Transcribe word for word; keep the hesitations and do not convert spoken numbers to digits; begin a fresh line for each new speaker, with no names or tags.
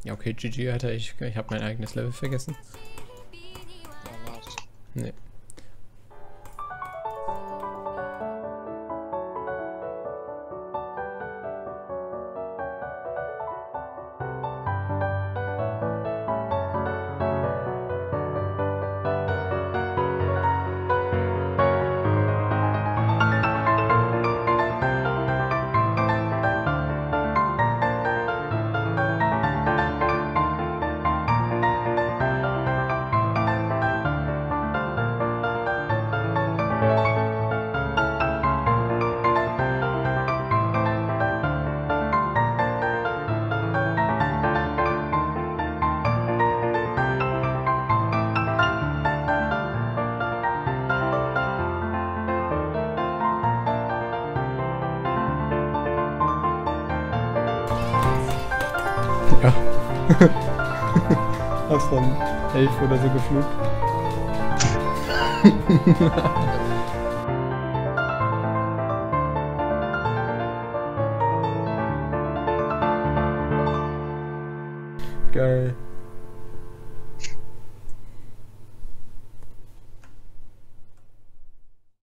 Ja, okay, G G, Alter, ich, ich habe mein eigenes Level vergessen.
Ja, was?
Nee. Ja. Hast von elf oder so geflucht. Geil.